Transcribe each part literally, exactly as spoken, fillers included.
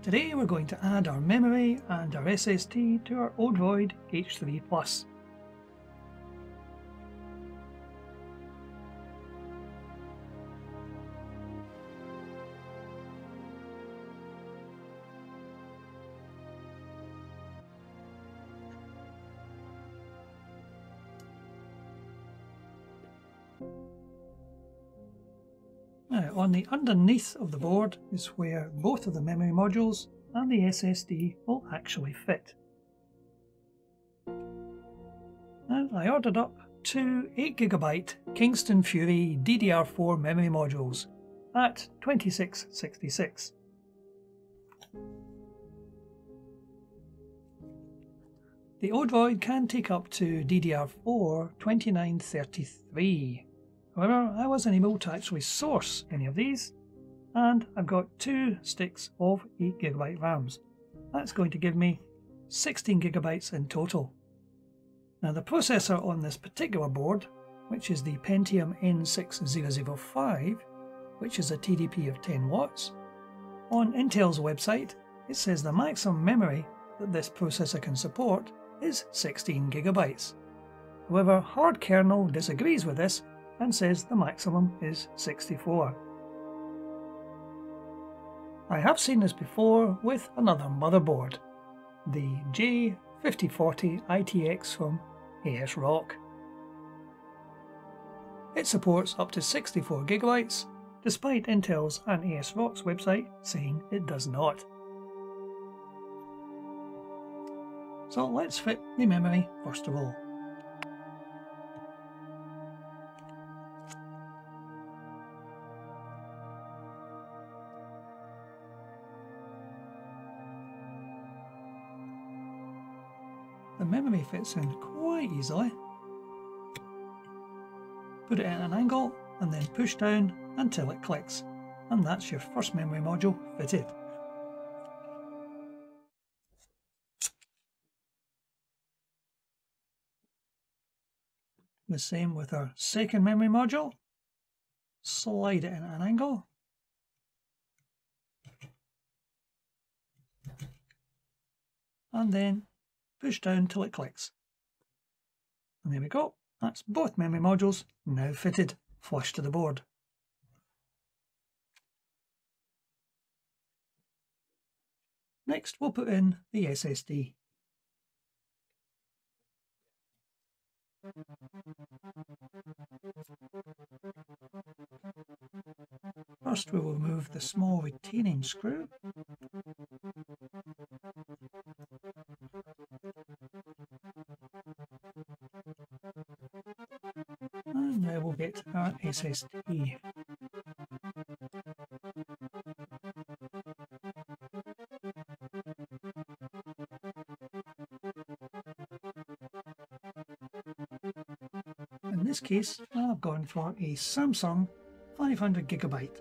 Today we're going to add our memory and our S S D to our Odroid H three Plus. Now, on the underneath of the board is where both of the memory modules and the S S D will actually fit. Now, I ordered up two eight gigabyte Kingston Fury D D R four memory modules at twenty-six sixty-six. The Odroid can take up to D D R four twenty-nine thirty-three. However, I wasn't able to actually source any of these, and I've got two sticks of eight gigabyte RAMs. That's going to give me sixteen gigabytes in total. Now, the processor on this particular board, which is the Pentium N six thousand five, which is a T D P of ten watts, on Intel's website it says the maximum memory that this processor can support is sixteen gigabytes. However, Hard Kernel disagrees with this and says the maximum is sixty-four. I have seen this before with another motherboard, the J fifty forty I T X from ASRock. It supports up to sixty-four gigabytes, despite Intel's and ASRock's website saying it does not. So let's fit the memory first of all. The memory fits in quite easily. Put it at an angle and then push down until it clicks, and that's your first memory module fitted. The same with our second memory module. Slide it in at an angle. And then push down till it clicks. And there we go, that's both memory modules now fitted flush to the board. Next we'll put in the S S D. First we will remove the small retaining screw. And now we'll get our S S D. In this case, I've gone for a Samsung five hundred gigabyte.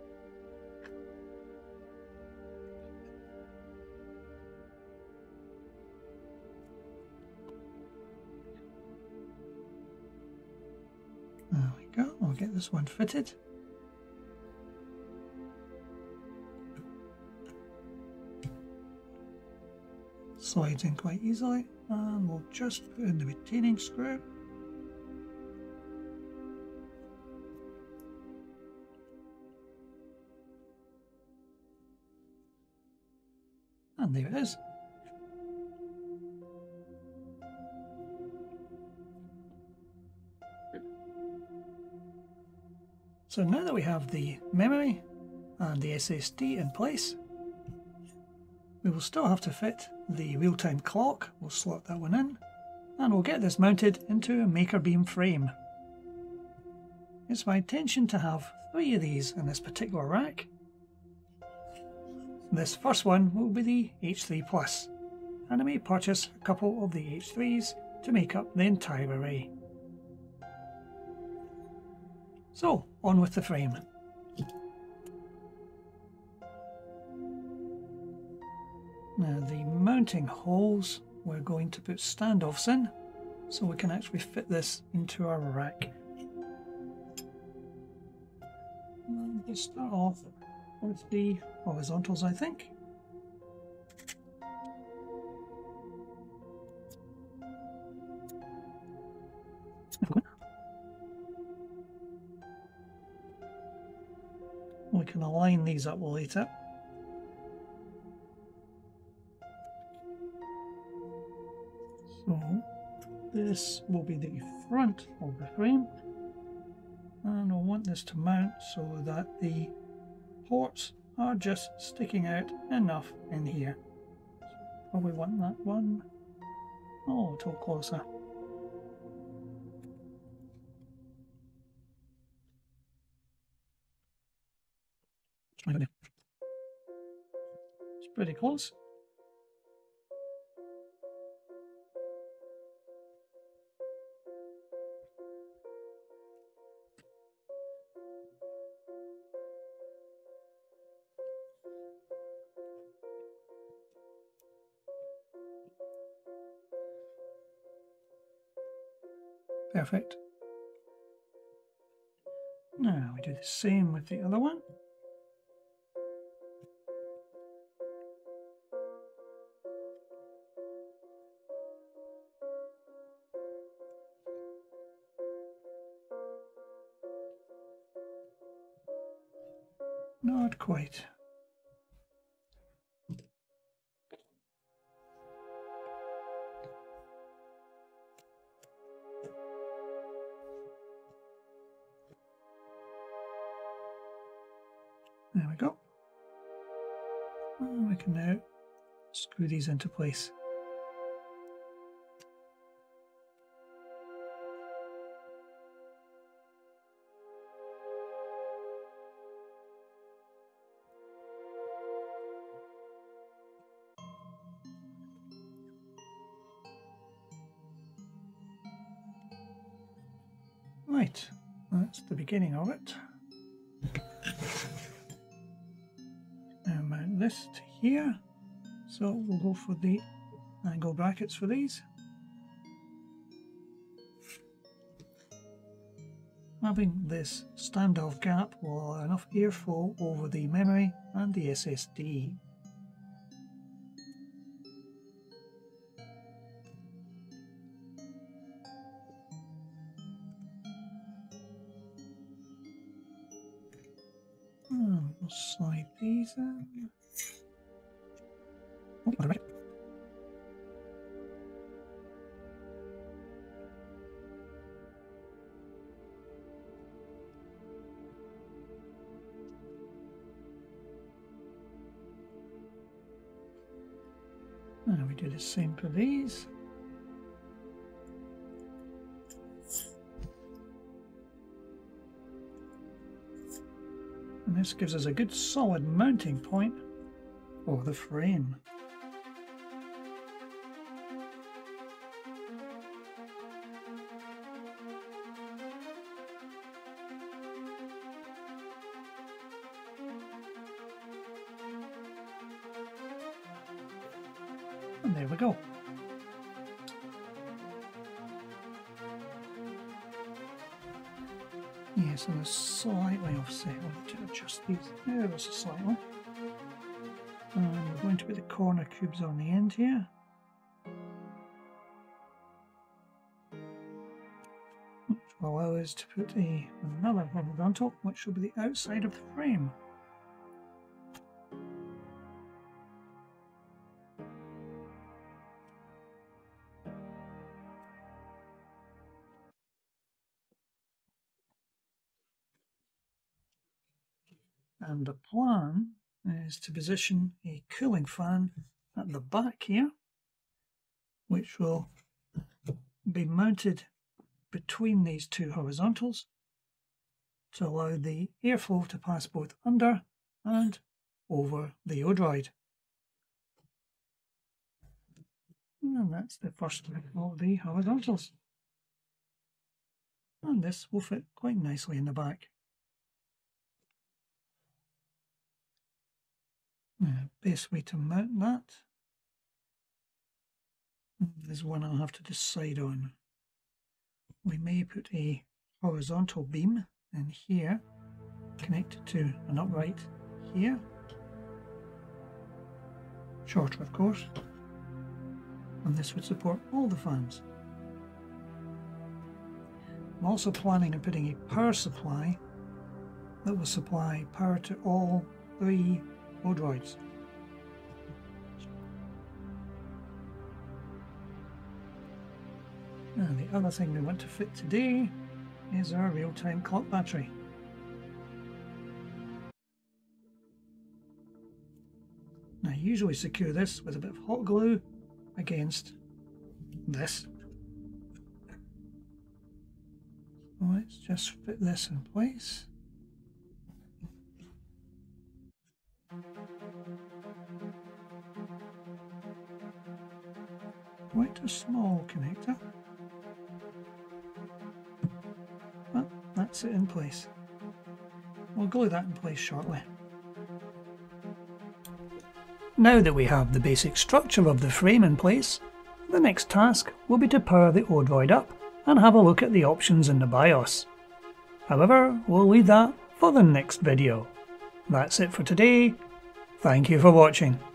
There we go, I'll get this one fitted. Slides in quite easily, and we'll just put in the retaining screw. And there it is. So now that we have the memory and the S S D in place, we will still have to fit the real-time clock. We'll slot that one in, and we'll get this mounted into a Makerbeam frame. It's my intention to have three of these in this particular rack. This first one will be the H three Plus, and I may purchase a couple of the H threes to make up the entire array. So, on with the frame. Now the mounting holes we're going to put standoffs in, so we can actually fit this into our rack. And we'll start off with the horizontals, I think. We can align these up later. So this will be the front of the frame, and I want this to mount so that the ports are just sticking out enough in here. So probably want that one oh, a little closer. It's pretty close. Perfect. Now we do the same with the other one. Not quite. There we go. And we can now screw these into place. Right, that's the beginning of it. Now mount this to here, so we'll go for the angle brackets for these. Having this standoff gap will allow enough airflow over the memory and the S S D. And we'll slide these in. Oh, right. And we do the same for these. And this gives us a good solid mounting point for the frame. And there we go. Yeah, so they're slightly offset. I'll need to adjust these ever so slightly. And we're going to put the corner cubes on the end here. Which will allow us to put a, another horizontal, which will be the outside of the frame. And the plan is to position a cooling fan at the back here, which will be mounted between these two horizontals to allow the airflow to pass both under and over the Odroid. And that's the first of the horizontals. And this will fit quite nicely in the back. Uh, best way to mount that is one I'll have to decide on. We may put a horizontal beam in here, connected to an upright here, shorter of course, and this would support all the fans. I'm also planning on putting a power supply that will supply power to all three Odroids. And the other thing we want to fit today is our real-time clock battery. Now I usually secure this with a bit of hot glue against this. So let's just fit this in place. Quite a small connector. Well, that's it in place. We'll glue that in place shortly. Now that we have the basic structure of the frame in place, the next task will be to power the Odroid up and have a look at the options in the BIOS. However, we'll leave that for the next video. That's it for today. Thank you for watching.